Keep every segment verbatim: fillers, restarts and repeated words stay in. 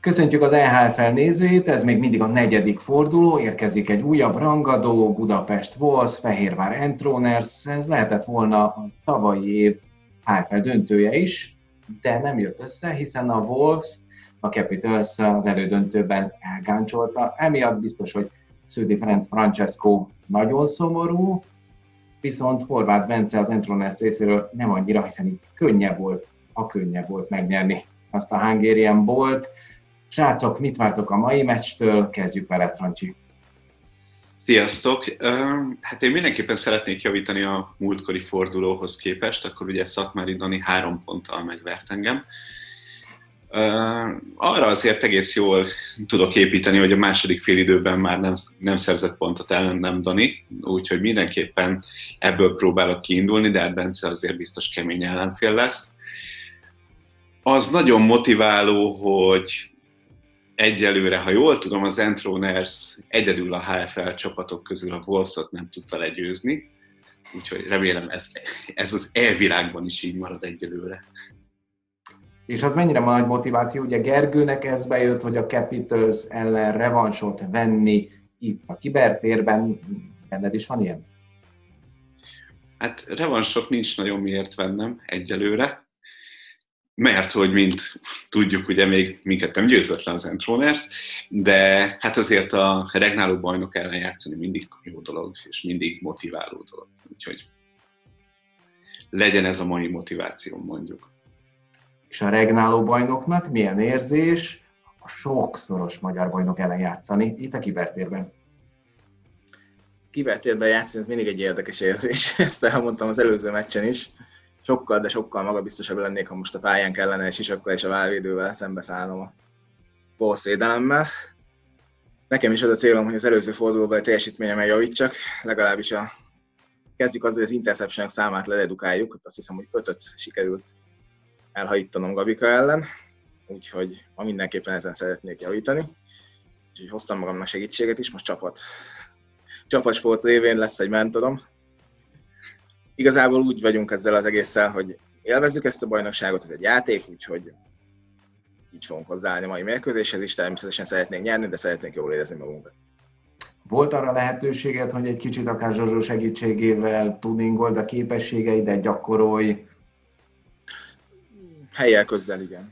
Köszöntjük az E H F L nézőit, ez még mindig a negyedik forduló, érkezik egy újabb rangadó, Budapest Wolves, Fehérvár Entroners, ez lehetett volna a tavalyi év H F L döntője is, de nem jött össze, hiszen a Wolves a Capitals az elődöntőben elgáncsolta, emiatt biztos, hogy Sződi Ferenc Francesco nagyon szomorú, viszont Horváth Bence az Entroners részéről nem annyira, hiszen így könnyebb volt, ha könnyebb volt megnyerni azt a Hungarian Bowl-t. Srácok, mit vártok a mai meccstől? Kezdjük veled, Francsi. Sziasztok! Hát én mindenképpen szeretnék javítani a múltkori fordulóhoz képest, akkor ugye Szatmári Dani három ponttal megvert engem. Arra azért egész jól tudok építeni, hogy a második félidőben már nem, nem szerzett pontot ellenem Dani, úgyhogy mindenképpen ebből próbálok kiindulni, de hát Bence azért biztos kemény ellenfél lesz. Az nagyon motiváló, hogy egyelőre, ha jól tudom, az Entroners egyedül a H F L csapatok közül a Wolves-ot nem tudta legyőzni, úgyhogy remélem ez, ez az elvilágban is így marad egyelőre. És az mennyire nagy motiváció, ugye Gergőnek ez bejött, hogy a Capitals ellen revansot venni itt a kibertérben, benned is van ilyen? Hát revansot nincs nagyon miért vennem egyelőre, mert hogy mint tudjuk, ugye még minket nem győzött le az Entroners, de hát azért a regnáló bajnok ellen játszani mindig jó dolog, és mindig motiváló dolog. Úgyhogy legyen ez a mai motiváció, mondjuk. És a regnáló bajnoknak milyen érzés a sokszoros magyar bajnok ellen játszani itt a kibertérben? Kibertérben játszani, ez mindig egy érdekes érzés, ezt elmondtam az előző meccsen is. Sokkal, de sokkal magabiztosabb lennék, ha most a pályán kellene és sisakkal és a válvédővel szembeszállnom a Wolves védelemmel. Nekem is az a célom, hogy az előző fordulóban a teljesítményemmel javítsak, legalábbis a... kezdjük azzal, hogy az interceptionok számát leredukáljuk, azt hiszem, hogy ötöt sikerült elhajítanom Gabika ellen, úgyhogy ma mindenképpen ezen szeretnék javítani. Úgyhogy hoztam magamnak segítséget is, most csapat. Csapatsport révén lesz egy mentorom. Igazából úgy vagyunk ezzel az egésszel, hogy élvezzük ezt a bajnokságot, ez egy játék, úgyhogy így fogunk hozzáállni a mai mérkőzéshez is, természetesen szeretnénk nyerni, de szeretnénk jól érezni magunkat. Volt arra lehetőséged, hogy egy kicsit akár Zsozsó segítségével tuningold a képességeidet, gyakorolj? Helyjel közel, igen.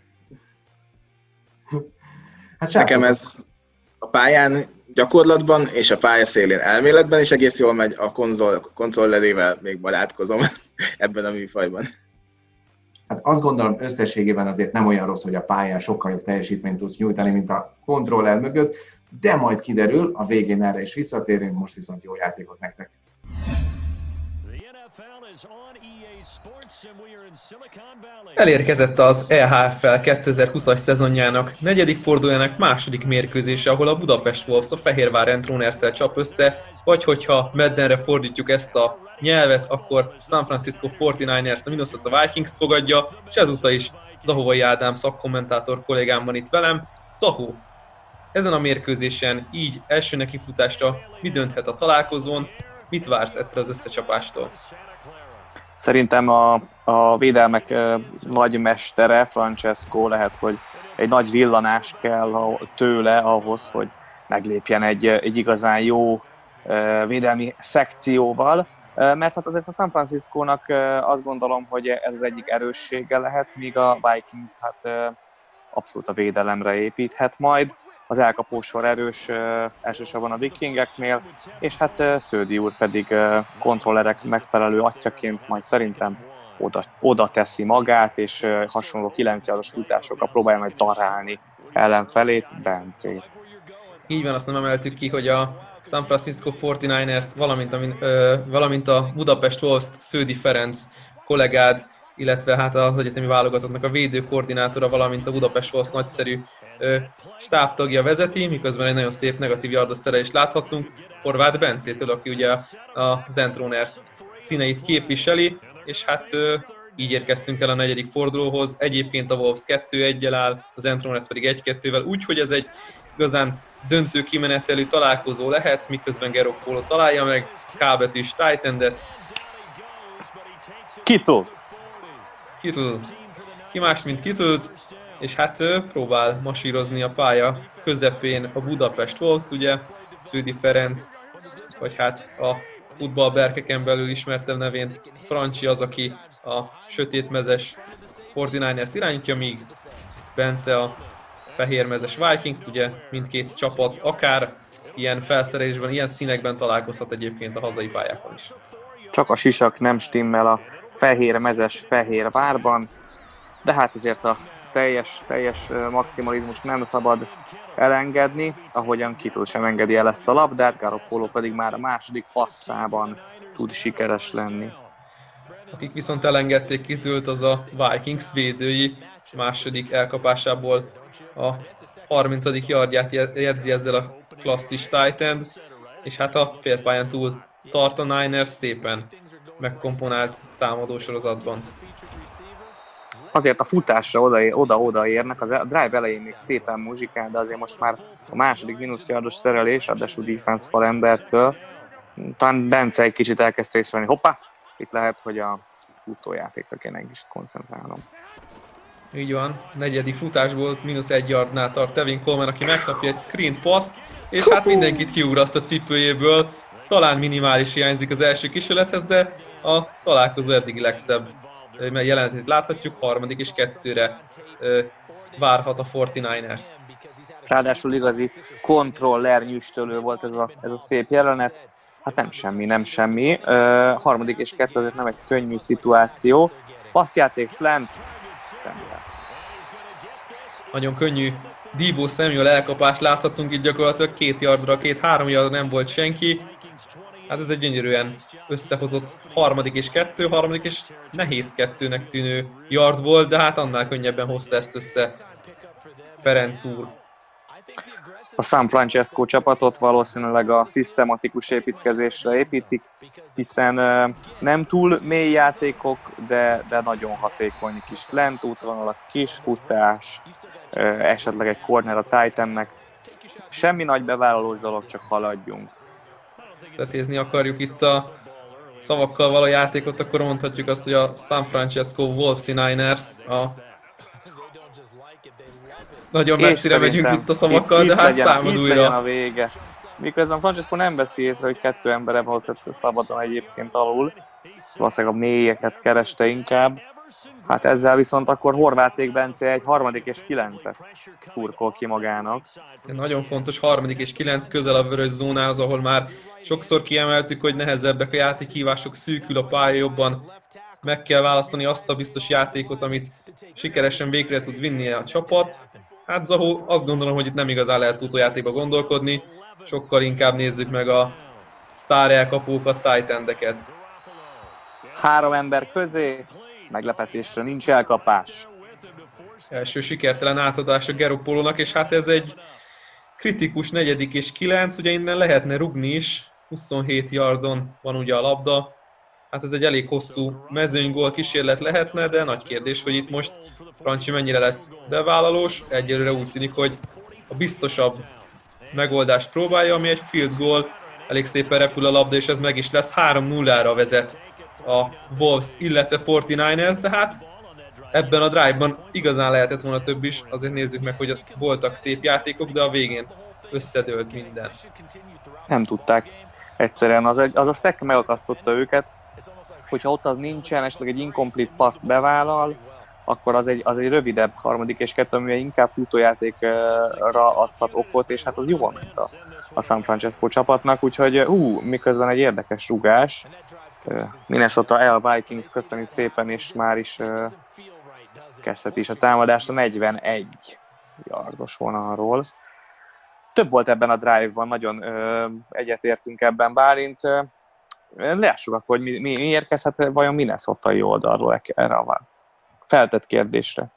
Hát nekem ez a pályán gyakorlatban és a pálya szélén elméletben is egész jól megy, a konzol, kontrollerével még barátkozom ebben a műfajban. Hát azt gondolom összességében azért nem olyan rossz, hogy a pályán sokkal jobb teljesítményt tudsz nyújtani, mint a kontroller mögött, de majd kiderül, a végén erre is visszatérünk, most viszont jó játékot nektek! Elérkezett az E H F L kétezer-húszas szezonjának negyedik fordulójának második mérkőzése, ahol a Budapest Wolves a Fehérvár Entroners-szel csap össze, vagy hogyha Maddenre fordítjuk ezt a nyelvet, akkor San Francisco negyvenkilencesek a Minnesota Vikings fogadja, és ezúttal is Zahovai Ádám szakkommentátor kollégám van itt velem. Zahó, ezen a mérkőzésen így első nekifutásra mi dönthet a találkozón, mit vársz ettől az összecsapástól? Szerintem a, a védelmek uh, nagy mestere, Francesco, lehet, hogy egy nagy villanás kell tőle ahhoz, hogy meglépjen egy, egy igazán jó uh, védelmi szekcióval, uh, mert hát azért a San Franciscónak uh, azt gondolom, hogy ez az egyik erőssége lehet, míg a Vikings hát uh, abszolút a védelemre építhet majd. Az elkapósor erős, uh, elsősorban a Vikingeknél, és hát uh, Sződi úr pedig uh, kontrollerek megfelelő atyaként majd szerintem oda, oda teszi magát, és uh, hasonló kilenc yardos futásokkal próbálja majd darálni ellenfelét, Bencét. Így van, azt nem emeltük ki, hogy a San Francisco negyvenkilencesek, valamint a, ö, valamint a Budapest Wolves-t Sződi Ferenc kollégád, illetve hát az egyetemi válogatottnak a védőkoordinátora, valamint a Budapest Wolves nagyszerű ö, stábtagja vezeti, miközben egy nagyon szép negatív yardos szerelést láthattunk Horváth Bencétől, aki ugye az Entroners színeit képviseli, és hát ö, így érkeztünk el a negyedik fordulóhoz. Egyébként a Wolves kettő egyel áll, az Entroners pedig egy kettővel, úgyhogy ez egy igazán döntő kimenetelű találkozó lehet, miközben Gerok Polo találja meg K betűs tight endet. Kittle. Kittle. Ki más, mint Kittle. és hát próbál masírozni a pálya közepén a Budapest Wolves, ugye, Sződi Ferenc, vagy hát a futballberkeken belül ismertem nevén Franci az, aki a sötétmezes negyvenkilencest irányítja, míg Bence a fehérmezes Vikings-t, ugye mindkét csapat akár ilyen felszerelésben, ilyen színekben találkozhat egyébként a hazai pályákon is. Csak a sisak nem stimmel a fehérmezes Fehérvárban, de hát azért a teljes, teljes maximalizmus nem szabad elengedni, ahogyan Kittle sem engedi el ezt a labdát, Garoppolo pedig már a második passzában tud sikeres lenni. Akik viszont elengedték Kittlet, az a Vikings védői, második elkapásából a harmincadik yardját jegyzi ezzel a klasszis tight end, és hát a félpályán túl tart a Niners szépen megkomponált támadósorozatban. Azért a futásra oda-oda érnek, az a drive elején még szépen muzsikál, de azért most már a második mínusz yardos szerelés, adású defense falembertől. Talán Bence egy kicsit elkezdte észrevenni, hoppá, itt lehet, hogy a futójátékra kéne egy kicsit koncentrálnom. Így van, negyedik futásból mínusz egy yardnál tart Tevin Coleman, aki megkapja egy screen passt, és hát mindenkit kiugraszt a cipőjéből. Talán minimális hiányzik az első kísérlethez, de a találkozó eddigi legszebb jelenetét láthatjuk, harmadik és kettőre várhat a negyvenkilences. Ráadásul igazi kontroller nyüstölő volt ez a, ez a szép jelenet. Hát nem semmi, nem semmi. Uh, harmadik és kettő azért nem egy könnyű szituáció. Passzjáték, slant, Samuel. Nagyon könnyű Deebo Samuel elkapást láthattunk itt gyakorlatilag két yardra, két-három yardra nem volt senki. Hát ez egy gyönyörűen összehozott harmadik és kettő, harmadik és nehéz kettőnek tűnő yard volt, de hát annál könnyebben hozta ezt össze Ferenc úr. A San Francisco csapatot valószínűleg a szisztematikus építkezésre építik, hiszen uh, nem túl mély játékok, de, de nagyon hatékony kis slant útvonalak, kis futás, uh, esetleg egy corner a Titannek. Semmi nagy bevállalós dolog, csak haladjunk. Tetézni akarjuk itt a szavakkal való játékot, akkor mondhatjuk azt, hogy a San Francisco Wolves Niners a nagyon messzire megyünk itt a szavakkal, itt, de itt hát legyen, támad itt újra. legyen a vége. Miközben Francesco nem veszi észre, hogy kettő embere volt szabadon egyébként alul. Valószínűleg a mélyeket kereste inkább. Hát ezzel viszont akkor Horváték Bence egy harmadik és kilencet szurkol ki magának. Nagyon fontos harmadik és kilenc közel a vörös zónához, ahol már sokszor kiemeltük, hogy nehezebbek a játékhívások, szűkül a pálya, jobban meg kell választani azt a biztos játékot, amit sikeresen végre tud vinni a csapat. Hát Zahó, azt gondolom, hogy itt nem igazán lehet futójátékba gondolkodni, sokkal inkább nézzük meg a sztár elkapókat, tight endeket. Három ember közé, meglepetésre nincs elkapás. Első sikertelen átadás a Garoppolónak, és hát ez egy kritikus negyedik és kilenc, ugye innen lehetne rugni is, huszonhét yardon van ugye a labda. Hát ez egy elég hosszú mezőnygól kísérlet lehetne, de nagy kérdés, hogy itt most Franci mennyire lesz bevállalós. Egyelőre úgy tűnik, hogy a biztosabb megoldást próbálja, ami egy field goal, elég szépen repül a labda, és ez meg is lesz. három nullára vezet a Wolves, illetve negyvenkilences, de hát ebben a drive-ban igazán lehetett volna több is. Azért nézzük meg, hogy voltak szép játékok, de a végén összedőlt minden. Nem tudták. Egyszerűen az, az a stack megakasztotta őket, hogyha ott az nincsen, esetleg egy incomplete paszt bevállal, akkor az egy, az egy rövidebb harmadik és kettő, ami inkább futójátékra adhat okot, és hát az jól ment a, a San Francisco csapatnak, úgyhogy hú, miközben egy érdekes rugás. Minnesota el Vikings, köszönjük szépen, és már is uh, kezdhet is a támadás a negyvenegy yardos vonalról. Több volt ebben a drive-ban, nagyon uh, egyetértünk ebben, Bálint. Uh, Lássuk akkor, hogy mi, mi, mi érkezhet vajon Minnesota-i oldalról erre a feltett kérdésre.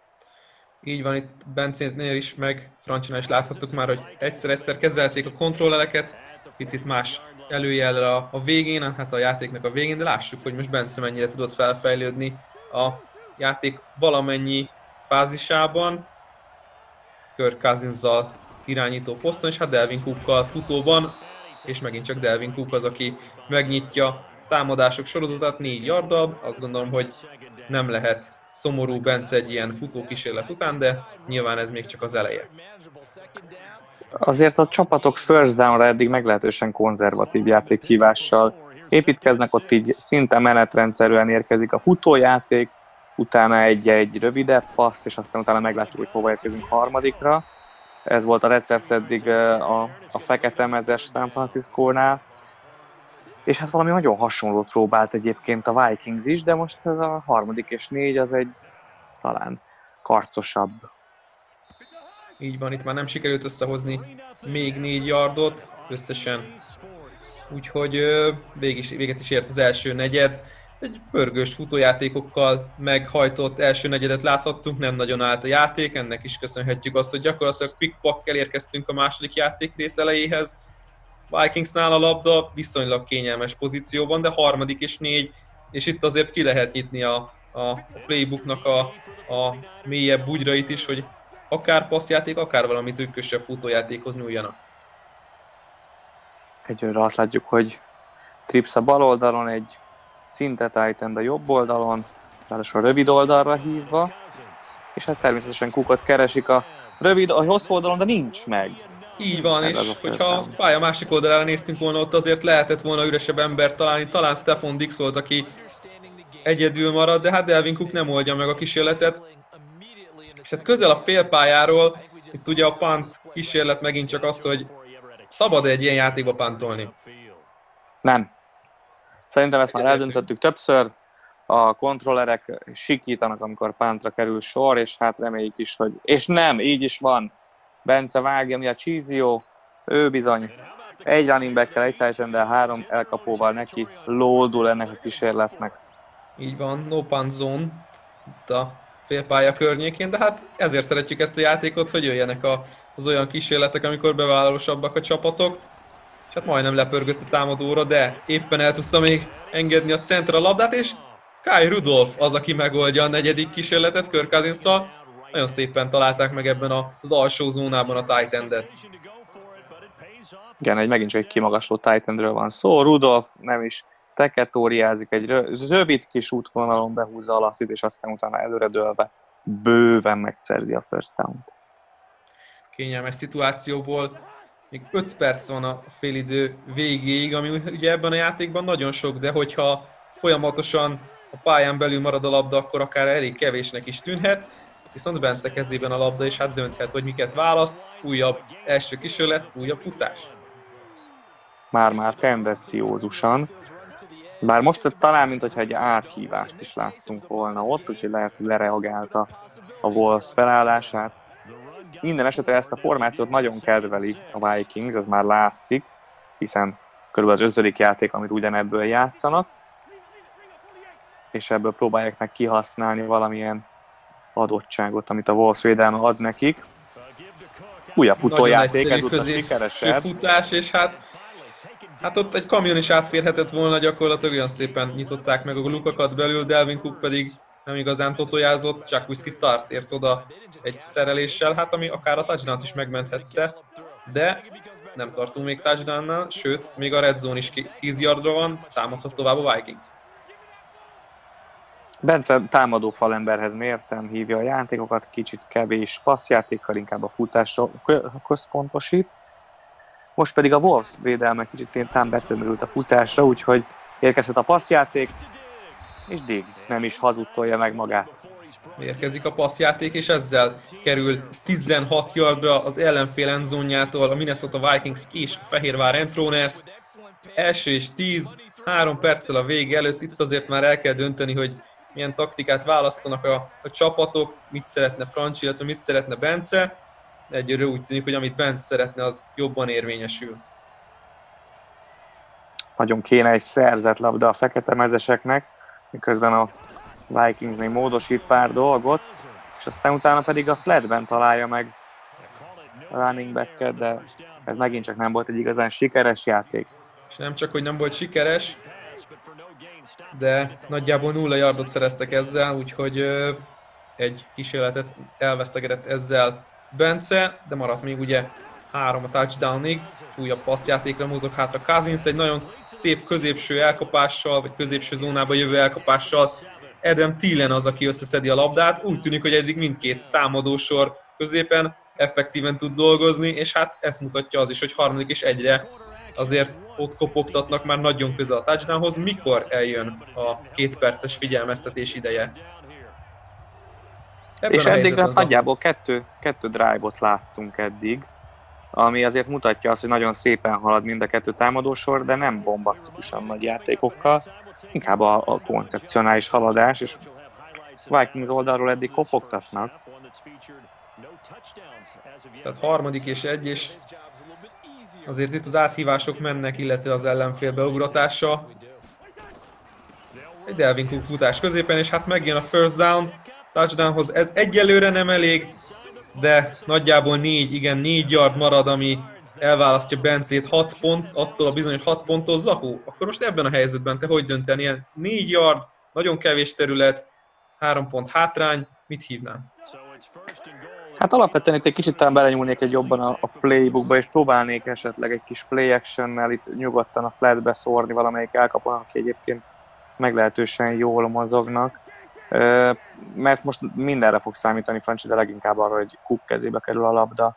Így van, itt Bencénél is, meg Francinál is láthattuk már, hogy egyszer-egyszer kezelték a kontrollereket, picit más előjellel a, a végén, hát a játéknak a végén, de lássuk, hogy most Bence mennyire tudott felfejlődni a játék valamennyi fázisában, Kirk Cousinsszal irányító poszton, és hát Dalvin Cookkal futóban, és megint csak Dalvin Cook az, aki megnyitja támadások sorozatát négy yarddal. Azt gondolom, hogy nem lehet szomorú Bence egy ilyen futókísérlet után, de nyilván ez még csak az eleje. Azért a csapatok first down-ra eddig meglehetősen konzervatív játékhívással építkeznek, ott így szinte menetrendszerűen érkezik a futójáték, utána egy-egy rövidebb passz, és aztán utána meglátjuk, hogy hova érkezünk harmadikra. Ez volt a recept eddig a, a fekete mezes San Francisco-nál. És hát valami nagyon hasonlót próbált egyébként a Vikings is, de most ez a harmadik és négy az egy talán karcosabb. Így van, itt már nem sikerült összehozni még négy yardot összesen. Úgyhogy végig, véget is ért az első negyed. Egy pörgős futójátékokkal meghajtott első negyedet láthattunk, nem nagyon állt a játék, ennek is köszönhetjük azt, hogy gyakorlatilag pick-packkel érkeztünk a második játékrész elejéhez. Vikingsnál a labda viszonylag kényelmes pozícióban, de harmadik és négy, és itt azért ki lehet nyitni a, a playbooknak a, a mélyebb bugyrait is, hogy akár passzjáték, akár valami trükkösebb futójátékhoz nyúljanak. Egyőre azt látjuk, hogy Trips a bal oldalon, egy szinte tight end a jobb oldalon, ráadásul a rövid oldalra hívva, és hát természetesen Cookot keresik a rövid, a hosszú oldalon, de nincs meg. Így van, és hogyha a pálya másik oldalára néztünk volna, ott azért lehetett volna üresebb embert találni, talán Stephon Diggs volt, aki egyedül marad, de hát Dalvin Cook nem oldja meg a kísérletet. És hát közel a félpályáról, itt ugye a punt kísérlet megint csak az, hogy szabad egy ilyen játékba puntolni? Nem. Szerintem ezt már eldöntöttük többször, a kontrollerek sikítanak, amikor puntra kerül sor, és hát reméljük is, hogy... És nem, így is van. Bence vágja, mi a Csízió, ő bizony egy running backkel, egy tight enddel, három elkapóval neki lódul ennek a kísérletnek. Így van, no punt zone itt a félpálya környékén, de hát ezért szeretjük ezt a játékot, hogy jöjjenek a, az olyan kísérletek, amikor bevállalósabbak a csapatok. És hát majdnem lepörgött a támadóra, de éppen el tudta még engedni a centra a labdát, és Kyle Rudolph az, aki megoldja a negyedik kísérletet Kirk Cousinsszal. Nagyon szépen találták meg ebben az alsó zónában a tight endet. Igen, egy megint csak egy kimagasló tight endről van szó. Rudolph nem is teketóriázik, egy rövid kis útvonalon behúzza a lasszit, és aztán utána előredőlve bőven megszerzi a first down-t. Kényelmes szituációból még öt perc van a félidő végéig, ami ugye ebben a játékban nagyon sok, de hogyha folyamatosan a pályán belül marad a labda, akkor akár elég kevésnek is tűnhet. Viszont Bence kezében a labda, és hát dönthet, hogy miket választ. Újabb első kísérlet, újabb futás. Már-már tendenciózusan. Bár most talán, mintha egy áthívást is láttunk volna ott, úgyhogy lehet, hogy lereagálta a Wolves felállását. Minden esetre ezt a formációt nagyon kedveli a Vikings, ez már látszik, hiszen körülbelül az ötödik játék, amit ugyanebből játszanak, és ebből próbálják meg kihasználni valamilyen adottságot, amit a Wolves védelme ad nekik. Újabb futójáték, ezúttal sikeresebb. Futás, és hát, hát ott egy kamion is átférhetett volna gyakorlatilag, olyan szépen nyitották meg a lukakat belül, Dalvin Cook pedig nem igazán totojázott, csak Whiskey Tart ért oda egy szereléssel, hát ami akár a touchdown-t is megmenthette, de nem tartunk még touchdownnál, sőt, még a red zone is tíz yardra van, támadhat tovább a Vikings. Bence támadó falemberhez mérten hívja a játékokat, kicsit kevés passzjátékkal, inkább a futásra központosít. Most pedig a Wolves védelme kicsit tám betömörült a futásra, úgyhogy érkezhet a passzjáték, és Diggs nem is hazudtolja meg magát. Érkezik a passzjáték, és ezzel kerül tizenhat yardra az ellenfél endzónjától a Minnesota Vikings és a Fehérvár Entroners. Első és tíz, három perccel a vége előtt, itt azért már el kell dönteni, hogy milyen taktikát választanak a, a csapatok, mit szeretne Franchi, illetve mit szeretne Bence. Egyre úgy tűnik, hogy amit Bence szeretne, az jobban érvényesül. Nagyon kéne egy szerzett labda a fekete mezeseknek, miközben a Vikings még módosít pár dolgot, és aztán utána pedig a flatben találja meg a running back-et, de ez megint csak nem volt egy igazán sikeres játék. És nem csak, hogy nem volt sikeres, de nagyjából nulla yardot szereztek ezzel, úgyhogy ö, egy kísérletet elvesztegetett ezzel Bence, de maradt még ugye három a touchdownig, újabb passzjátékra mozog hátra Cousins, egy nagyon szép középső elkapással, vagy középső zónába jövő elkapással. Adam Thielen az, aki összeszedi a labdát, úgy tűnik, hogy eddig mindkét támadósor középen effektíven tud dolgozni, és hát ezt mutatja az is, hogy harmadik és egyre azért ott kopogtatnak már nagyon közel a touchdownhoz. Mikor eljön a két perces figyelmeztetés ideje? Ebben és eddig hát nagyjából kettő, kettő drive-ot láttunk eddig, ami azért mutatja azt, hogy nagyon szépen halad mind a kettő támadósor, de nem bombasztikusan nagy játékokkal, inkább a, a koncepcionális haladás, és Vikings oldalról eddig kopogtatnak. Tehát harmadik és egy, és azért itt az áthívások mennek, illetve az ellenfél beugratása. Egy Dalvin Cook futás középen, és hát megjön a first down, touchdownhoz. Ez egyelőre nem elég, de nagyjából négy, igen, négy yard marad, ami elválasztja Bencét hat pont, attól a bizonyos hat ponttól. Zahó, akkor most ebben a helyzetben te hogy döntenél? négy yard, nagyon kevés terület, három pont hátrány, mit hívnám? Hát alapvetően itt egy kicsit talán belenyúlnék egy jobban a, a playbookba, és próbálnék esetleg egy kis play actionnel itt nyugodtan a flatbe szórni valamelyik elkapon, aki egyébként meglehetősen jól mozognak. Mert most mindenre fog számítani Francsi, de leginkább arra, hogy Cook kezébe kerül a labda.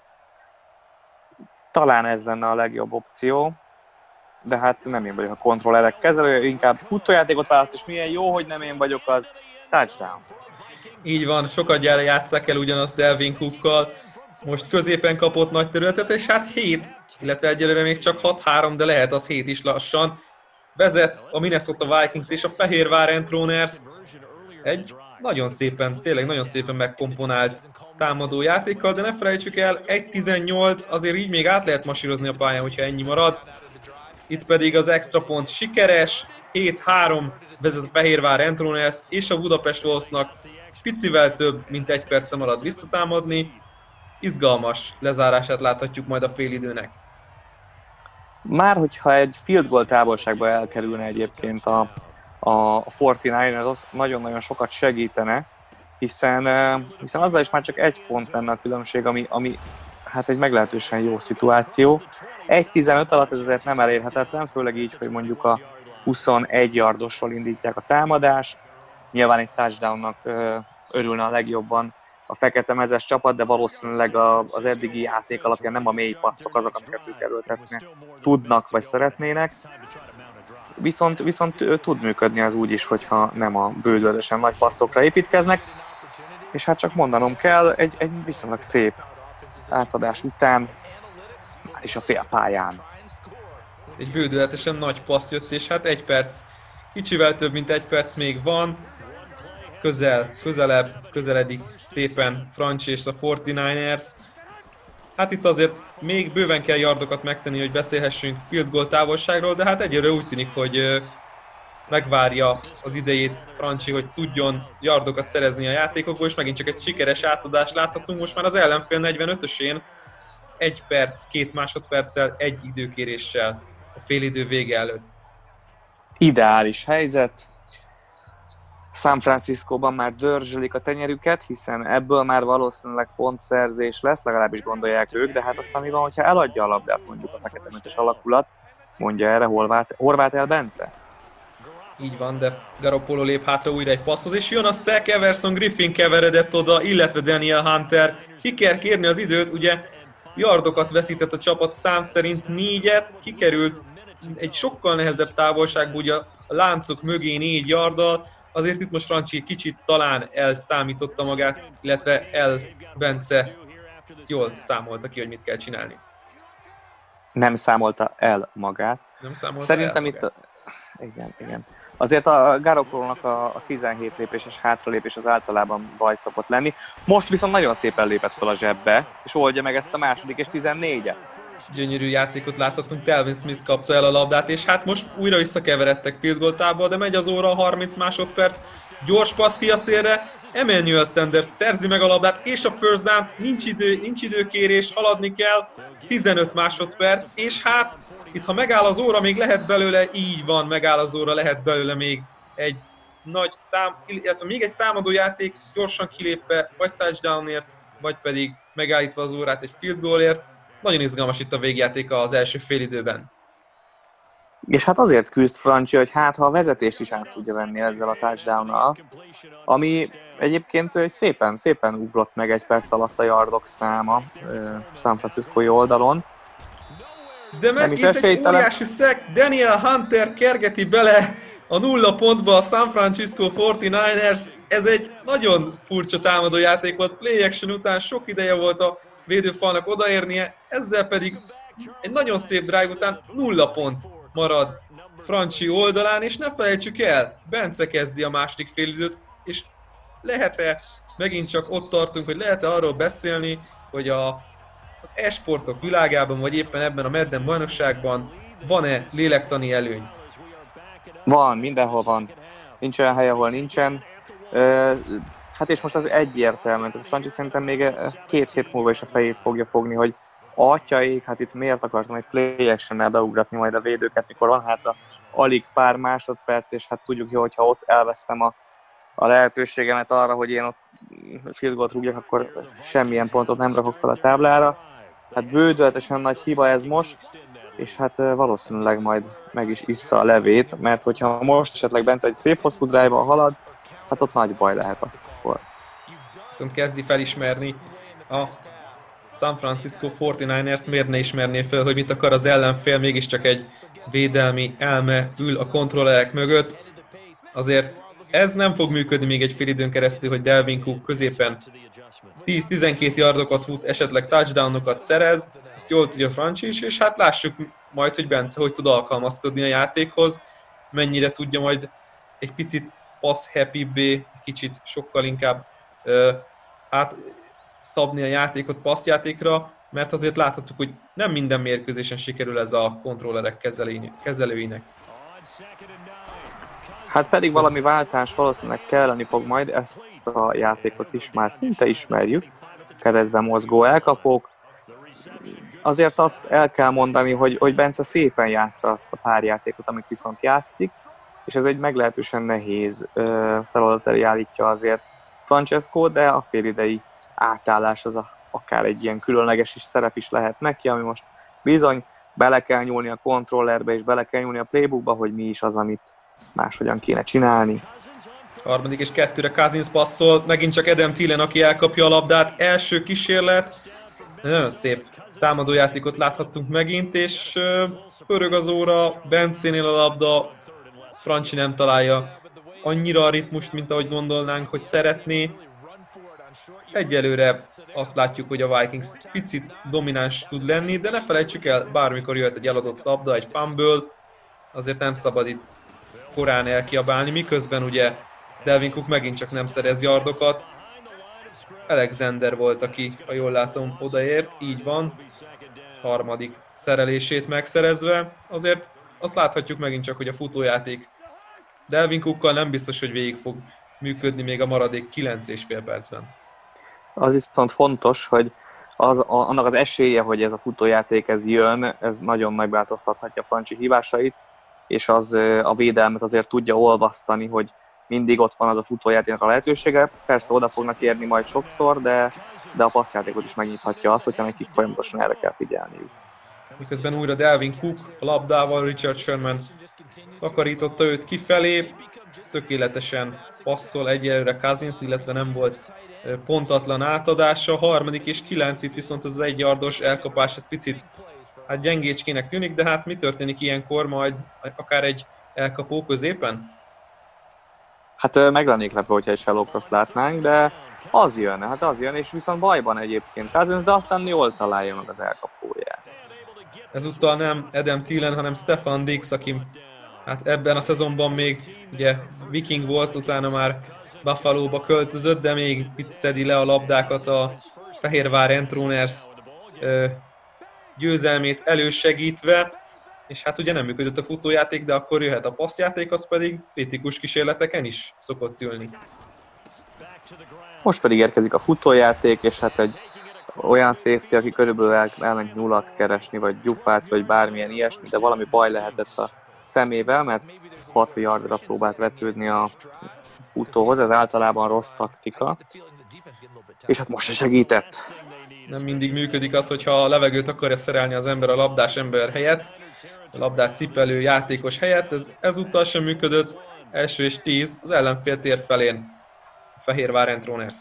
Talán ez lenne a legjobb opció, de hát nem én vagyok a kontrollerek kezelője, inkább futójátékot választ, és milyen jó, hogy nem én vagyok, az touchdown. Így van, sokat gyára játsszák el ugyanazt Dalvin Cookkal. Most középen kapott nagy területet, és hát hét, illetve egyelőre még csak hat három, de lehet az hét is lassan. Vezet a Minnesota Vikings és a Fehérvár Entroners. Egy nagyon szépen, tényleg nagyon szépen megkomponált támadó játékkal, de ne felejtsük el, egy tizennyolc, azért így még át lehet masírozni a pályán, hogyha ennyi marad. Itt pedig az extra pont sikeres, hét három vezet a Fehérvár Entroners, és a Budapest Wolvesnak picivel több, mint egy perce marad visszatámadni. Izgalmas lezárását láthatjuk majd a félidőnek. Már hogyha egy field goal távolságba elkerülne egyébként a, a negyvenkilences, az nagyon-nagyon sokat segítene, hiszen, hiszen azzal is már csak egy pont lenne a különbség, ami, ami hát egy meglehetősen jó szituáció. egy tizenöt alatt ez azért nem elérhetetlen, főleg így, hogy mondjuk a huszonegy yardosról indítják a támadást. Nyilván egy touchdownnak örülne a legjobban a fekete mezes csapat, de valószínűleg az eddigi játék alapján nem a mély passzok azok, amiket ők erőltetni tudnak vagy szeretnének. Viszont, viszont tud működni az úgy is, hogyha nem a bődölösen nagy passzokra építkeznek. És hát csak mondanom kell, egy, egy viszonylag szép átadás után már is a fél pályán. Egy bődületesen nagy passz jött, és hát egy perc, kicsivel több, mint egy perc még van. Közel, közelebb, közeledik szépen Francsi és a negyvenkilencesek. Hát itt azért még bőven kell yardokat megtenni, hogy beszélhessünk field goal távolságról, de hát egyelőre úgy tűnik, hogy megvárja az idejét Francsi, hogy tudjon yardokat szerezni a játékokból, és megint csak egy sikeres átadást láthatunk. Most már az ellenfél negyvenötösén egy perc, két másodperccel, egy időkéréssel a félidő vége előtt. Ideális helyzet. San Franciscóban már dörzsölik a tenyerüket, hiszen ebből már valószínűleg pontszerzés lesz, legalábbis gondolják ők, de hát aztán mi van, hogyha eladja a labdát mondjuk a fekete-mezes alakulat, mondja erre Horváth el Bence. Így van, de Garoppolo lép hátra újra egy passzhoz, és jön a sack, Everson Griffin keveredett oda, illetve Daniel Hunter. Ki kell kérni az időt, ugye yardokat veszített a csapat szám szerint négyet, kikerült egy sokkal nehezebb távolságban, ugye a láncok mögé négy yarddal. Azért itt most Francsi kicsit talán elszámította magát, illetve el Bence jól számolta ki, hogy mit kell csinálni. Nem számolta el magát. Nem számolta Szerintem el itt a... Igen, igen. Azért a Garoppolónak a, a tizenhét lépéses hátralépés az általában baj szokott lenni. Most viszont nagyon szépen lépett fel a zsebbe, és oldja meg ezt a második és tizennégyet. Gyönyörű játékot láthatunk, Telvin Smith kapta el a labdát, és hát most újra visszakeveredtek field goal tábla, de megy az óra, harminc másodperc, gyors passz ki a szélre, Emmanuel Sanders szerzi meg a labdát, és a first down, nincs idő, nincs időkérés, haladni kell, tizenöt másodperc, és hát itt ha megáll az óra, még lehet belőle, így van, megáll az óra, lehet belőle még egy nagy tám, illetve még egy támadó játék, gyorsan kilépve, vagy touchdownért, vagy pedig megállítva az órát egy field goalért. nagyon izgalmas itt a végjáték az első félidőben. És hát azért küzd Francia, hogy hát ha a vezetést is át tudja venni ezzel a touchdownnal, ami egyébként szépen, szépen ugrott meg egy perc alatt a yardok száma San Franciscói oldalon. De meg itt egy óriási szek, Daniel Hunter kergeti bele a nulla pontba a San Francisco negyvenkilencesert. Ez egy nagyon furcsa támadójáték volt, play action után sok ideje volt a védőfalnak odaérnie, ezzel pedig egy nagyon szép drive után nulla pont marad Franci oldalán, és ne felejtsük el, Bence kezdi a második félidőt, és lehet-e, megint csak ott tartunk, hogy lehet-e arról beszélni, hogy a, az e-sportok világában, vagy éppen ebben a Madden bajnokságban van-e lélektani előny? Van, mindenhol van. Nincs olyan hely, ahol nincsen. Uh, hát és most az egyértelműen, tehát Franci szerintem még két hét múlva is a fejét fogja fogni, hogy atyaik, hát itt miért akartam egy play action-nel beugratni majd a védőket, mikor van hát a, alig pár másodperc, és hát tudjuk jó, hogyha ott elvesztem a, a lehetőségemet arra, hogy én ott field goalt rúgjak, akkor semmilyen pontot nem rakok fel a táblára. Hát bődöltesen nagy hiba ez most, és hát valószínűleg majd meg is issza a levét, mert hogyha most esetleg Bence egy szép hosszú drive-val halad, hát ott nagy baj lehet akkor. Viszont kezdi felismerni a San Francisco negyvenkilencesert, miért ne ismerné fel, hogy mit akar az ellenfél, mégiscsak egy védelmi elme ül a kontrollerek mögött. Azért ez nem fog működni még egy fél időn keresztül, hogy Dalvin Cook középen tíz-tizenkét yardokat fut, esetleg touchdownokat szerez, ezt jól tudja Franci is, és hát lássuk majd, hogy Bence hogy tud alkalmazkodni a játékhoz, mennyire tudja majd egy picit pass-happy-bé, kicsit sokkal inkább uh, át szabni a játékot passzjátékra, mert azért láthatjuk, hogy nem minden mérkőzésen sikerül ez a kontrollerek kezelőinek. Hát pedig valami váltás valószínűleg kelleni fog majd, ezt a játékot is már szinte ismerjük, keresztben mozgó elkapók. Azért azt el kell mondani, hogy, hogy Bence szépen játsza azt a pár játékot, amit viszont játszik, és ez egy meglehetősen nehéz feladat elé állítja azért Francesco, de a félidei átállás az a, akár egy ilyen különleges is szerep is lehet neki, ami most bizony bele kell nyúlni a kontrollerbe és bele kell nyúlni a playbookba, hogy mi is az, amit máshogyan kéne csinálni. Harmadik és kettőre Cousins passzol, megint csak Adam Thielen, aki elkapja a labdát, első kísérlet, nagyon szép támadójátékot láthattunk megint, és pörög az óra, Bencénél a labda, Franci nem találja annyira a ritmust, mint ahogy gondolnánk, hogy szeretné. Egyelőre azt látjuk, hogy a Vikings picit domináns tud lenni, de ne felejtsük el, bármikor jöhet egy eladott labda, egy fumble, azért nem szabad itt korán elkiabálni, miközben ugye Dalvin Cook megint csak nem szerez yardokat. Alexander volt, aki, ha jól látom, odaért, így van, harmadik szerelését megszerezve. Azért azt láthatjuk megint csak, hogy a futójáték Dalvin Cookkal nem biztos, hogy végig fog működni még a maradék kilenc és fél percben. Az viszont fontos, hogy az, a, annak az esélye, hogy ez a futójáték ez jön, ez nagyon megváltoztathatja Franci hívásait, és az a védelmet azért tudja olvasztani, hogy mindig ott van az a futójátéknak a lehetősége. Persze oda fognak érni majd sokszor, de, de a passzjátékot is megnyithatja azt, hogyha nekik folyamatosan erre kell figyelniük. Miközben újra Dalvin Cook a labdával, Richard Sherman takarította őt kifelé, tökéletesen passzol egyelőre Cousins, illetve nem volt pontatlan átadása. Harmadik és kilenc, itt viszont ez az egy yardos elkapás, ez picit hát gyengécskének tűnik, de hát mi történik ilyenkor majd akár egy elkapó középen? Hát meg lennék lepve, hogyha egy Shallow Cross látnánk, de az jön, hát az jön, és viszont bajban egyébként Cousins, de aztán jól találja meg az elkapóját. Ezúttal nem Adam Thielen, hanem Stefan Diggs, aki hát ebben a szezonban még ugye Viking volt, utána már Buffalo-ba költözött, de még itt szedi le a labdákat a Fehérvár Entroners győzelmét elősegítve, és hát ugye nem működött a futójáték, de akkor jöhet a passzjáték, az pedig kritikus kísérleteken is szokott ülni. Most pedig érkezik a futójáték, és hát egy olyan safety, aki körülbelül el, elment nyulat keresni, vagy gyufát, vagy bármilyen ilyesmi, de valami baj lehetett a szemével, mert hat yardra próbált vetődni a futóhoz, ez általában rossz taktika. És hát most se segített. Nem mindig működik az, hogyha a levegőt akarja szerelni az ember a labdás ember helyett, a labdát cipelő játékos helyett. Ez ezúttal sem működött. Első és tíz az ellenfél tér felén. Fehérvár Entroners.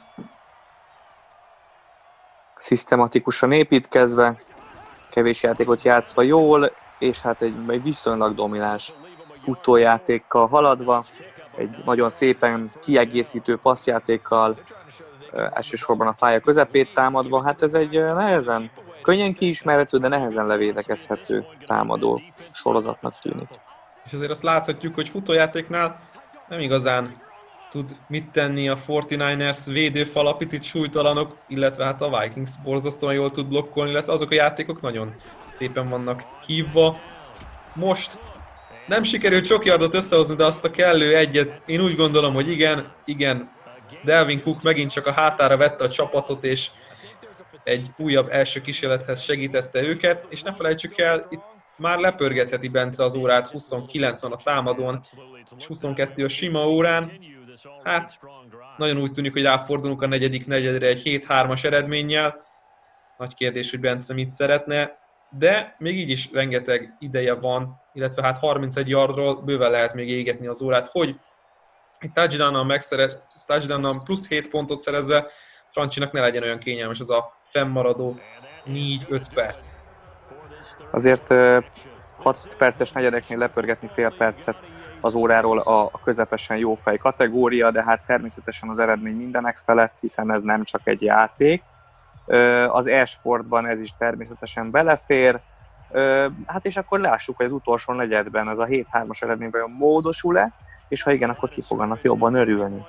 Szisztematikusan építkezve, kevés játékot játszva jól, és hát egy, egy viszonylag domináns futójátékkal haladva, egy nagyon szépen kiegészítő passzjátékkal, elsősorban a pálya közepét támadva, hát ez egy nehezen, könnyen kiismerhető, de nehezen levédekezhető támadó sorozatnak tűnik. És azért azt láthatjuk, hogy futójátéknál nem igazán tud mit tenni a negyvenkilencesek védőfala, picit súlytalanok, illetve hát a Vikings borzasztóan jól tud blokkolni, illetve azok a játékok nagyon szépen vannak hívva. Most nem sikerült sok yardot összehozni, de azt a kellő egyet, én úgy gondolom, hogy igen, igen, Dalvin Cook megint csak a hátára vette a csapatot, és egy újabb első kísérlethez segítette őket, és ne felejtsük el, itt már lepörgetheti Bence az órát, huszonkilenc van a támadón, és huszonkettő a sima órán. Hát, nagyon úgy tűnik, hogy ráfordulunk a negyedik negyedre egy hét hármas eredménnyel. Nagy kérdés, hogy Bence mit szeretne, de még így is rengeteg ideje van, illetve hát harmincegy yardról bőven lehet még égetni az órát, hogy egy touchdownnal megszerez, touchdownnal plusz hét pontot szerezve, Francsinak ne legyen olyan kényelmes az a fennmaradó négy-öt perc. Azért hat perces negyedeknél lepörgetni fél percet az óráról a közepesen jó fej kategória, de hát természetesen az eredmény mindenek felett, hiszen ez nem csak egy játék. Az e-sportban ez is természetesen belefér. Hát és akkor lássuk, hogy az utolsó negyedben ez a hét hármas eredmény vajon módosul-e, és ha igen, akkor ki fog annak jobban örülni.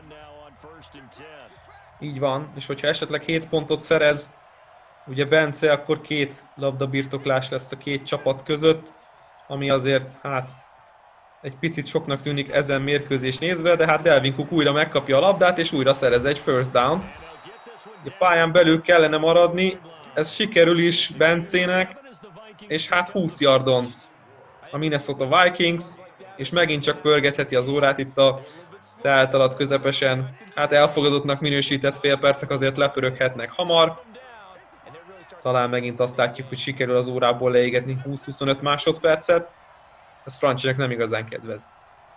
Így van, és hogyha esetleg hét pontot szerez, ugye Bence, akkor két labdabirtoklás lesz a két csapat között, ami azért hát egy picit soknak tűnik ezen mérkőzés nézve, de hát Dalvin Cook újra megkapja a labdát, és újra szerez egy first down-t. A pályán belül kellene maradni, ez sikerül is Bencének, és hát húsz yardon a Minnesota Vikings, és megint csak pörgetheti az órát itt a telt alatt közepesen. Hát elfogadottnak minősített fél percek azért lepöröghetnek hamar. Talán megint azt látjuk, hogy sikerül az órából leégetni húsz-huszonöt másodpercet. Ez Francsinek nem igazán kedvez.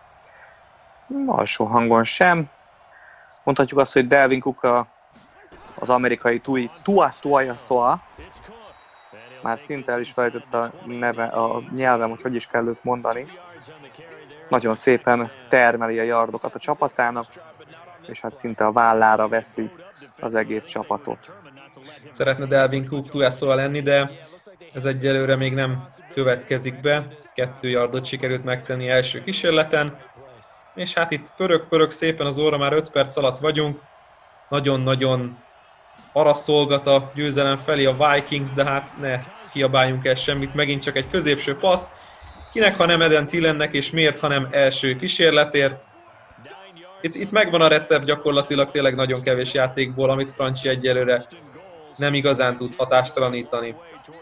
Alsó hangon sem. Mondhatjuk azt, hogy Dalvin Cook a, az amerikai tui, Tua Tagovailoa, már szinte el is felejtett a neve, a nyelvem, hogy hogy is kell őt mondani. Nagyon szépen termeli a yardokat a csapatának, és hát szinte a vállára veszi az egész csapatot. Szeretne Dalvin Cook Tagovailoa lenni, de ez egyelőre még nem következik be. Kettő yardot sikerült megtenni első kísérleten. És hát itt pörög-pörög szépen az óra, már öt perc alatt vagyunk. Nagyon-nagyon arra szolgat a győzelem felé a Vikings, de hát ne kiabáljunk el semmit. Megint csak egy középső passz. Kinek, ha nem Eden Thielennek, és miért, ha nem első kísérletért. Itt, itt megvan a recept gyakorlatilag tényleg nagyon kevés játékból, amit Francsi egyelőre nem igazán tud hatástalanítani.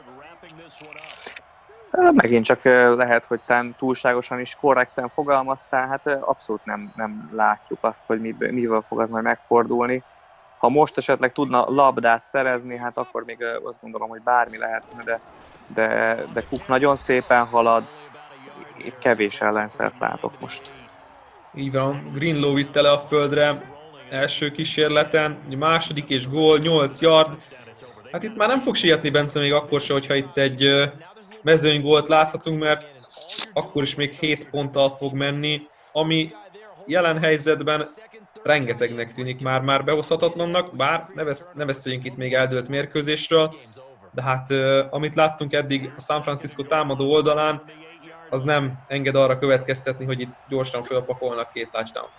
Megint csak lehet, hogy te túlságosan is korrekten fogalmaztál, hát abszolút nem, nem látjuk azt, hogy mivel fog az majd megfordulni. Ha most esetleg tudna labdát szerezni, hát akkor még azt gondolom, hogy bármi lehetne, de, de, de Cook nagyon szépen halad, kevés ellenszert látok most. Így van, Greenlaw vitte le a földre első kísérleten, második és gól, nyolc yard. Hát itt már nem fog sietni Bence még akkor se, hogyha itt egy mezőnygólt láthatunk, mert akkor is még hét ponttal fog menni, ami jelen helyzetben rengetegnek tűnik már, már behozhatatlannak, bár ne, vesz, ne beszéljünk itt még eldőlt mérkőzésről, de hát amit láttunk eddig a San Francisco támadó oldalán, az nem enged arra következtetni, hogy itt gyorsan fölpakolnak két touchdown.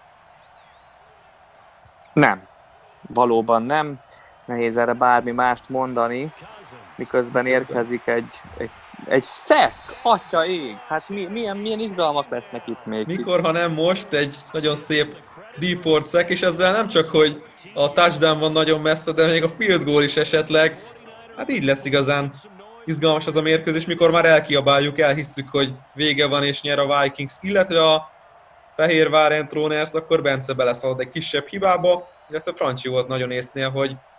Nem. Valóban nem. Nehéz erre bármi mást mondani, miközben érkezik egy, egy, egy szek, atya ég. Hát mi, milyen, milyen izgalmak lesznek itt még. Mikor, ha nem most, egy nagyon szép D-Ford szek, és ezzel nem csak, hogy a touchdown van nagyon messze, de még a field goal is esetleg. Hát így lesz igazán izgalmas az a mérkőzés, mikor már elkiabáljuk, elhisszük, hogy vége van és nyer a Vikings, illetve a Fehérvár Entroners, akkor Bence beleszalad egy kisebb hibába, illetve Francsi volt nagyon észnél, hogy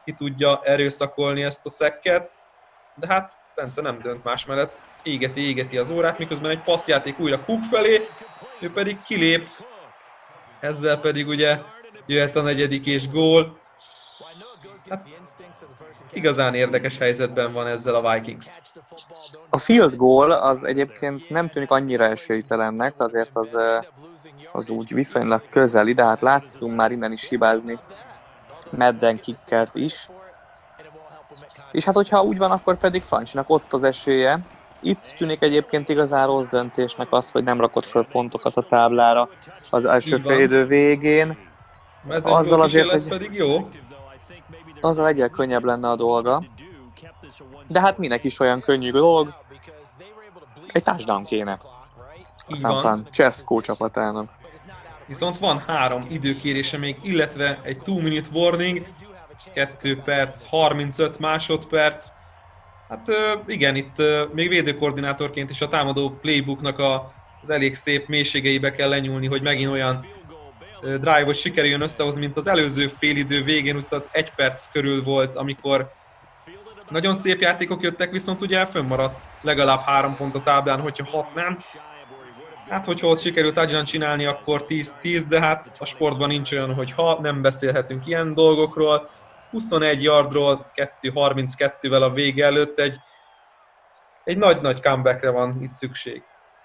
ki tudja erőszakolni ezt a szekket, de hát Bence nem dönt más mellett, égeti, égeti az órát, miközben egy passzjáték újra Cook felé, ő pedig kilép, ezzel pedig ugye jöhet a negyedik és gól. Hát, igazán érdekes helyzetben van ezzel a Vikings. A field goal az egyébként nem tűnik annyira esélytelennek, azért az, az úgy viszonylag közeli, de hát láttunk már innen is hibázni Madden kickert is. És hát hogyha úgy van, akkor pedig Francinak ott az esélye. Itt tűnik egyébként igazán rossz döntésnek az, hogy nem rakott föl pontokat a táblára az első félidő végén. Azzal azért, hogy pedig jó. Azzal egyel könnyebb lenne a dolga. De hát minek is olyan könnyű dolog. Egy touchdown kéne. A San Francisco csapatának. Viszont van három időkérése még, illetve egy two minute warning. kettő perc, harmincöt másodperc. Hát igen, itt még védőkoordinátorként is a támadó playbooknak az elég szép mélységeibe kell lenyúlni, hogy megint olyan drive-ot sikerüljön összehozni, mint az előző félidő végén, úgy egy perc körül volt, amikor nagyon szép játékok jöttek, viszont ugye fönnmaradt legalább három pont a táblán, hogyha hat nem. Hát, hogyha ott sikerült touchdown csinálni, akkor tíz tíz, de hát a sportban nincs olyan, hogy ha nem beszélhetünk ilyen dolgokról. huszonegy yardról, kettő harminckettővel a vége előtt egy, egy nagy-nagy comebackre van itt szükség.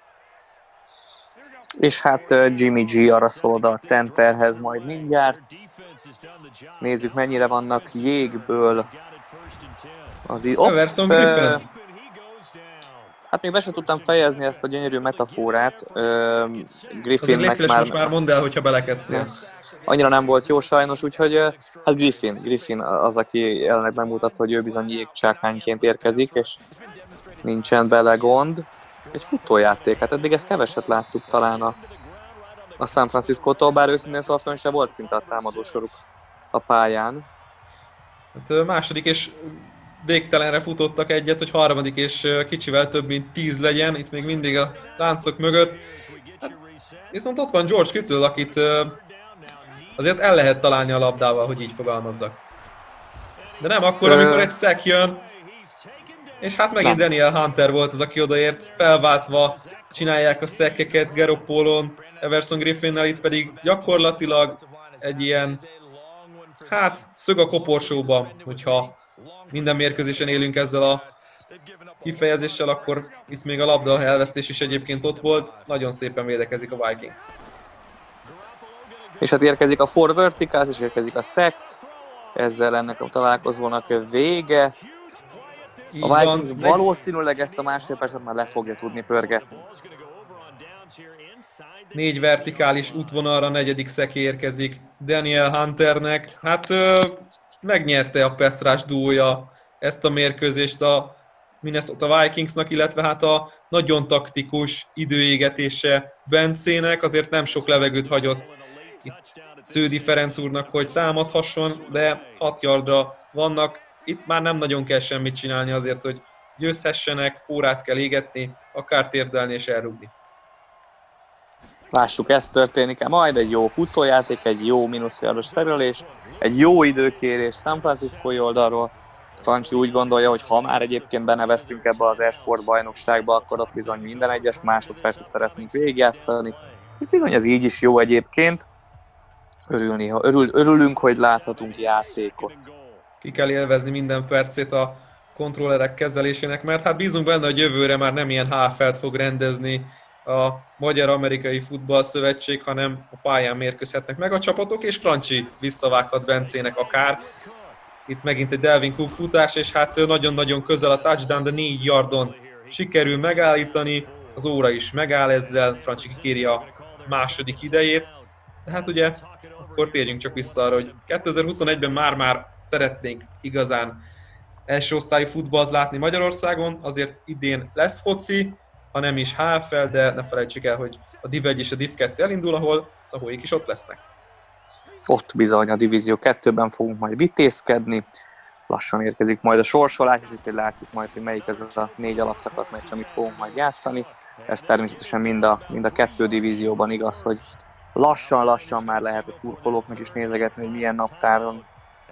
És hát Jimmy G arra szól oda a centerhez majd mindjárt. Nézzük, mennyire vannak jégből az í- Everson Griffin. Hát még be sem tudtam fejezni ezt a gyönyörű metaforát. Griffinnek légy már... most már mondd el, hogyha belekezdtél. Annyira nem volt jó sajnos, úgyhogy hát Griffin, Griffin az, aki jelenleg megmutatta, hogy ő bizony jégcsákányként érkezik, és nincsen bele gond. Egy futójáték, hát eddig ezt keveset láttuk talán a, a San Francisco-tól, bár őszintén szóval fönn se volt szinte a támadósoruk a pályán. Hát második és végtelenre futottak egyet, hogy harmadik és kicsivel több mint tíz legyen, itt még mindig a láncok mögött. Hát, viszont ott van George Kittle, akit azért el lehet találni a labdával, hogy így fogalmazzak. De nem akkor, amikor egy sack jön, és hát megint Daniel Hunter volt az, aki odaért, felváltva csinálják a sackeket Garoppolon, Everson Griffinnel, itt pedig gyakorlatilag egy ilyen, hát szög a koporsóba, hogyha minden mérkőzésen élünk ezzel a kifejezéssel, akkor itt még a labda elvesztés is egyébként ott volt, nagyon szépen védekezik a Vikings. És hát érkezik a four verticals, és érkezik a sack, ezzel ennek a találkozónak vége. A Vikings van, valószínűleg ezt a másfél percet már le fogja tudni pörgetni. Négy vertikális útvonalra negyedik szeki érkezik Daniel Hunternek. Hát ö, megnyerte a pass rush duója ezt a mérkőzést a Minnesota Vikingsnak, illetve hát a nagyon taktikus időégetése Bencének, azért nem sok levegőt hagyott itt Sződi Ferenc úrnak, hogy támadhasson, de hat yardra vannak. Itt már nem nagyon kell semmit csinálni azért, hogy győzhessenek, órát kell égetni, akár térdelni és elrúgni. Lássuk, ez történik-e majd, egy jó futójáték, egy jó mínuszjardos szerelés, egy jó időkérés San Francisco oldalról. Franci úgy gondolja, hogy ha már egyébként beneveztünk ebbe az e-sport bajnokságba, akkor ott bizony minden egyes másodpercet szeretnénk végigjátszani. És bizony ez így is jó egyébként. Örülni, örül, örülünk, hogy láthatunk játékot. Ki kell élvezni minden percét a kontrollerek kezelésének, mert hát bízunk benne, hogy jövőre már nem ilyen há ef el-t fog rendezni a Magyar-Amerikai Futballszövetség, hanem a pályán mérkőzhetnek meg a csapatok, és Franci visszavághat Bencének akár. Itt megint egy Dalvin Cook futás, és hát nagyon-nagyon közel a touchdown, de négy yardon sikerül megállítani, az óra is megáll ezzel, Franci kikéri a második idejét. De hát ugye, akkor térjünk csak vissza arra, hogy kétezer-huszonegyben már-már szeretnénk igazán első osztályú futballt látni Magyarországon, azért idén lesz foci, ha nem is há ef el, de ne felejtsük el, hogy a div egy és a div kettő elindul, ahol Szahóik is ott lesznek. Ott bizony a divízió kettőben fogunk majd vitézkedni, lassan érkezik majd a sorsolás, és úgyhogy látjuk majd, hogy melyik ez a négy alapszakasz meccs, amit fogunk majd játszani. Ez természetesen mind a, mind a kettő divízióban igaz, hogy lassan-lassan már lehet a szurkolóknak is nézegetni, hogy milyen naptáron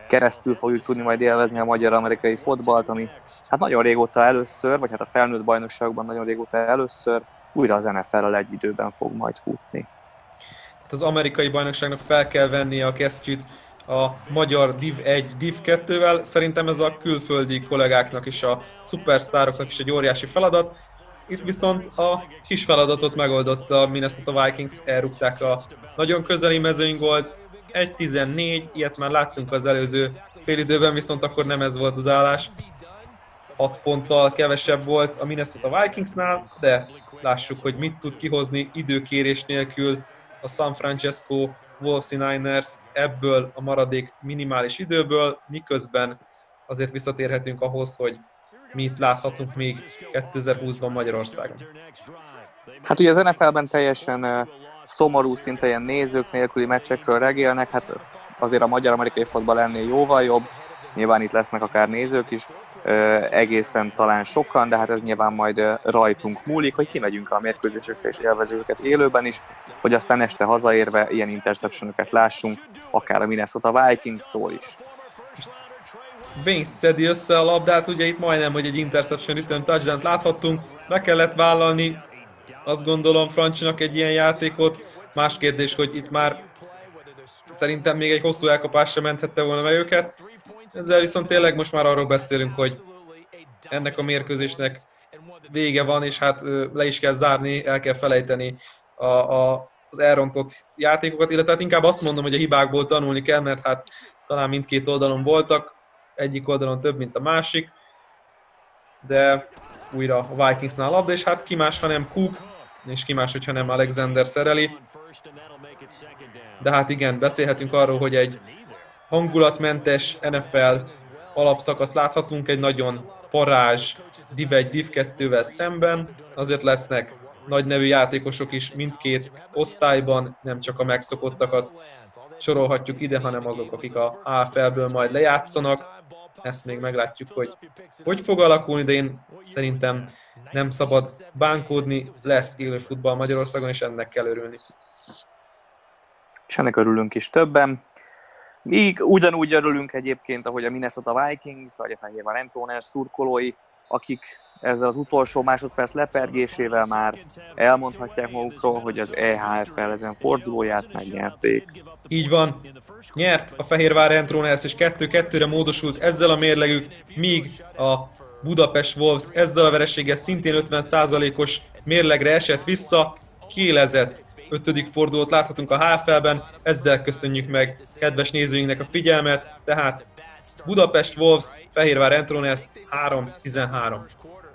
keresztül fogjuk tudni majd élvezni a magyar-amerikai fotbalt, ami hát nagyon régóta először, vagy hát a felnőtt bajnokságban nagyon régóta először újra az en ef el-rel egy időben fog majd futni. Az amerikai bajnokságnak fel kell vennie a kesztyűt a magyar div egy, div kettővel. Szerintem ez a külföldi kollégáknak és a szupersztároknak is egy óriási feladat. Itt viszont a kis feladatot megoldotta a Minnesota Vikings, elrúgták a nagyon közeli mezőnygolt, egy tizennégy, ilyet már láttunk az előző félidőben, viszont akkor nem ez volt az állás. hat ponttal kevesebb volt a Minnesota Vikingsnál, de lássuk, hogy mit tud kihozni időkérés nélkül a San Francisco forty-niners ebből a maradék minimális időből, miközben azért visszatérhetünk ahhoz, hogy mit láthatunk még kétezer-húszban Magyarországon. Hát ugye az en ef el-ben teljesen uh, szomorú, szinte ilyen nézők nélküli meccsekről regélnek, hát azért a magyar-amerikai fotball ennél jóval jobb, nyilván itt lesznek akár nézők is, uh, egészen talán sokan, de hát ez nyilván majd uh, rajtunk múlik, hogy kimegyünk a mérkőzésekre és élvezzük őket élőben is, hogy aztán este hazaérve ilyen interceptionöket lássunk, akár a Minnesota Vikings-tól is. Wayne szedi össze a labdát, ugye itt majdnem, hogy egy interception return touchdown-t láthattunk, meg kellett vállalni, azt gondolom Francinak egy ilyen játékot, más kérdés, hogy itt már szerintem még egy hosszú elkapás sem menthette volna meg őket, ezzel viszont tényleg most már arról beszélünk, hogy ennek a mérkőzésnek vége van, és hát le is kell zárni, el kell felejteni a, a, az elrontott játékokat, illetve hát inkább azt mondom, hogy a hibákból tanulni kell, mert hát talán mindkét oldalon voltak, egyik oldalon több, mint a másik, de újra a Vikingsnál labda, és hát ki más, hanem Cook, és ki más, hogyha nem Alexander szereli. De hát igen, beszélhetünk arról, hogy egy hangulatmentes en ef el alapszakaszt láthatunk egy nagyon parázs div egy, div kettővel szemben. Azért lesznek nagy nevű játékosok is mindkét osztályban, nem csak a megszokottakat sorolhatjuk ide, hanem azok, akik a á ef el-ből majd lejátszanak. Ezt még meglátjuk, hogy hogy fog alakulni, de én szerintem nem szabad bánkódni, lesz élő futball Magyarországon, és ennek kell örülni. És ennek örülünk is többen. Míg ugyanúgy örülünk egyébként, ahogy a Minnesota Vikings, vagy a Fehérvár Entroners szurkolói, akik ezzel az utolsó másodperc lepergésével már elmondhatják magukról, hogy az é há ef el ezen fordulóját megnyerték. Így van. Nyert a Fehérvár Entroners, és kettő kettőre módosult ezzel a mérlegük, míg a Budapest Wolves ezzel a vereséggel szintén ötven százalékos mérlegre esett vissza, kiélezett ötödik fordulót láthatunk a há ef el-ben, ezzel köszönjük meg kedves nézőinknek a figyelmet, tehát Budapest Wolves, Fehérvár Entroners három tizenhárom.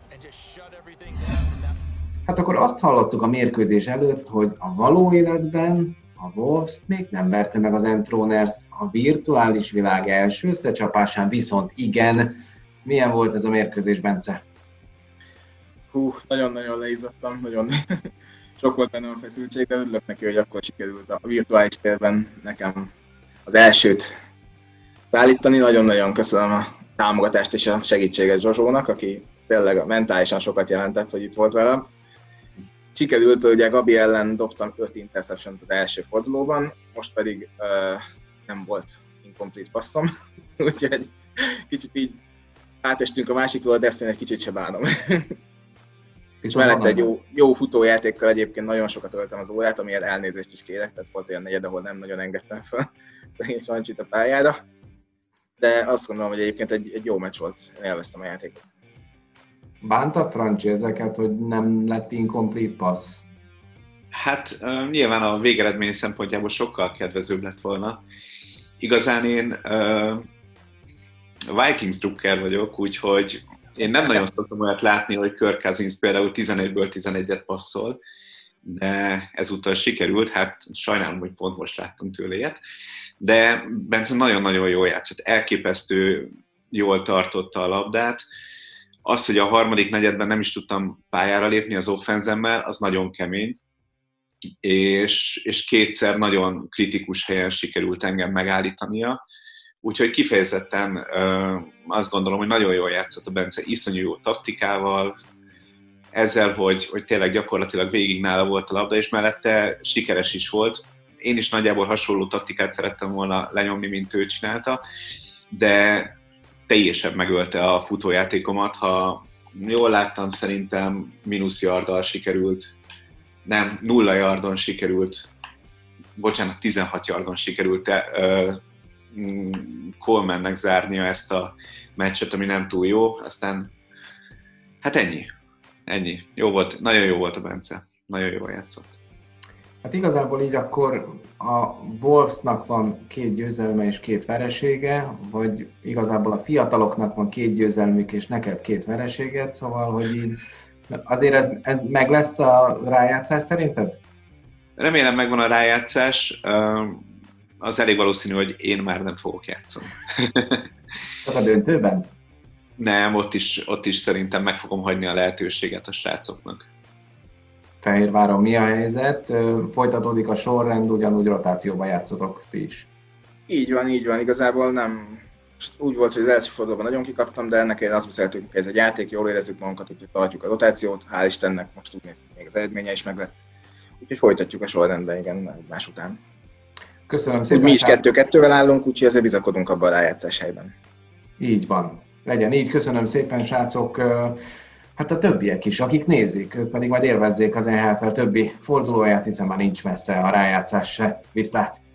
Hát akkor azt hallottuk a mérkőzés előtt, hogy a való életben a Wolves még nem verte meg az Entroners, a virtuális világ első összecsapásán viszont igen. Milyen volt ez a mérkőzés, Bence? Hú, nagyon-nagyon leizzadtam, nagyon sok volt benne a feszültség, de örülök neki, hogy akkor sikerült a virtuális térben nekem az elsőt szállítani. Nagyon-nagyon köszönöm a támogatást és a segítséget Zsozsónak, aki tényleg mentálisan sokat jelentett, hogy itt volt velem. Sikerült, ugye Gabi ellen dobtam öt interception az első fordulóban, most pedig uh, nem volt incomplete passzom, úgyhogy kicsit így átestünk a másikról, de ezt én egy kicsit se bánom. És mellett egy jó, jó futójátékkal egyébként nagyon sokat öltem az órát, amiért elnézést is kérek, tehát volt olyan negyed, ahol nem nagyon engedtem fel szegény Sancsit a pályára. De azt gondolom, hogy egyébként egy, egy jó meccs volt, én élveztem a játékot. Bánta Franci ezeket, hogy nem lett incomplete pass? Hát uh, nyilván a végeredmény szempontjából sokkal kedvezőbb lett volna. Igazán én uh, Vikings drukker vagyok, úgyhogy én nem nagyon szoktam olyat látni, hogy Kirk Cousins például tizenegyből tizenegyet passzol, de ezúttal sikerült, hát sajnálom, hogy pont most láttunk tőle ilyet, de Bence nagyon-nagyon jól játszott, elképesztő jól tartotta a labdát. Az, hogy a harmadik negyedben nem is tudtam pályára lépni az offenzemmel, az nagyon kemény, és, és kétszer nagyon kritikus helyen sikerült engem megállítania. Úgyhogy kifejezetten uh, azt gondolom, hogy nagyon jól játszott a Bence, iszonyú jó taktikával, ezzel, hogy, hogy tényleg gyakorlatilag végig nála volt a labda, és mellette sikeres is volt. Én is nagyjából hasonló taktikát szerettem volna lenyomni, mint ő csinálta, de teljesen megölte a futójátékomat. Ha jól láttam, szerintem mínusz yarddal sikerült, nem, nulla yardon sikerült, bocsánat, tizenhat yardon sikerült uh, Colemannek zárnia ezt a meccset, ami nem túl jó, aztán hát ennyi, ennyi. Jó volt, nagyon jó volt a Bence, nagyon jól játszott. Hát igazából így akkor a Wolvesnak van két győzelme és két veresége, vagy igazából a fiataloknak van két győzelmük és neked két vereséged, szóval, hogy így azért ez, ez meg lesz a rájátszás szerinted? Remélem megvan a rájátszás, az elég valószínű, hogy én már nem fogok játszani. Csak a döntőben? Nem, ott is, ott is szerintem meg fogom hagyni a lehetőséget a srácoknak. Fehérváron mi a helyzet? Folytatódik a sorrend, ugyanúgy rotációban játszotok ti is. Így van, így van. Igazából nem úgy volt, hogy az első fordulóban nagyon kikaptam, de ennek én azt beszéltünk, hogy ez egy játék, jól érezzük magunkat, úgyhogy tartjuk a rotációt. Hál' Istennek most úgy néz ki, még az eredménye is meglett. Úgyhogy folytatjuk a sorrendben, igen, egymás után. Köszönöm szépen. Úgy mi is kettő-kettővel állunk, úgyhogy ezért bizakodunk abban a rájátszás helyben. Így van. Legyen így. Köszönöm szépen, srácok. Hát a többiek is, akik nézik, ők pedig majd élvezzék az en há el többi fordulóját, hiszen már nincs messze a rájátszás se. Viszlát!